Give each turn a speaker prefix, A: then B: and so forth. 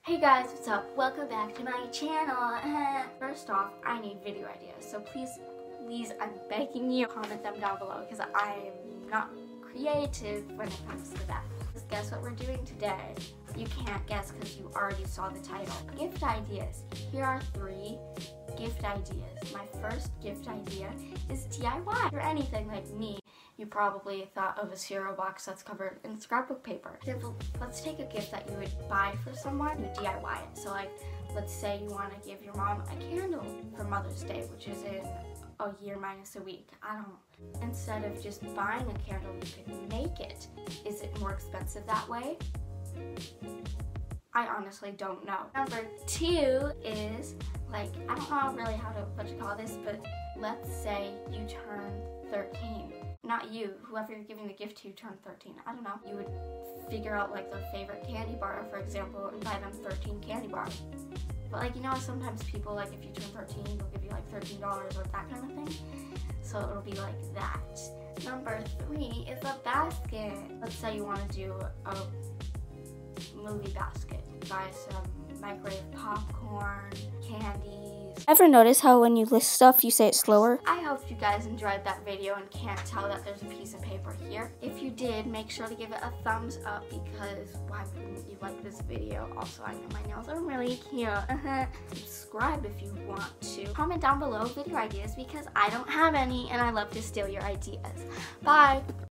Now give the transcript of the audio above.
A: Hey guys, what's up? Welcome back to my channel. First off, I need video ideas, so please, I'm begging you, comment them down below because I'm not creative when it comes to that. Just guess what we're doing today? You can't guess because you already saw the title. Gift ideas. Here are 3 gift ideas. My first gift idea is DIY. For anything like me, you probably thought of a cereal box that's covered in scrapbook paper. Let's take a gift that you would buy for someone, you DIY it. So like, let's say you want to give your mom a candle for Mother's Day, which is in a year minus a week. I don't know. Instead of just buying a candle, you could make it. Is it more expensive that way? I honestly don't know. Number 2 is, like, I don't know really what to call this, but let's say you turn 13. Not you, whoever you're giving the gift to turned 13. I don't know. You would figure out like their favorite candy bar, for example, and buy them 13 candy bars. But like, you know, sometimes people, like, if you turn 13, they'll give you like $13 or that kind of thing. So it'll be like that. Number 3 is a basket. Let's say you want to do a movie basket. Buy some microwave popcorn, candies.
B: Ever notice how when you list stuff, you say it slower?
A: I hope you guys enjoyed that video and can't tell that there's a piece of paper here. If you did, make sure to give it a thumbs up because why wouldn't you like this video? Also, I know my nails are really cute. Subscribe if you want to. Comment down below video ideas because I don't have any and I love to steal your ideas. Bye!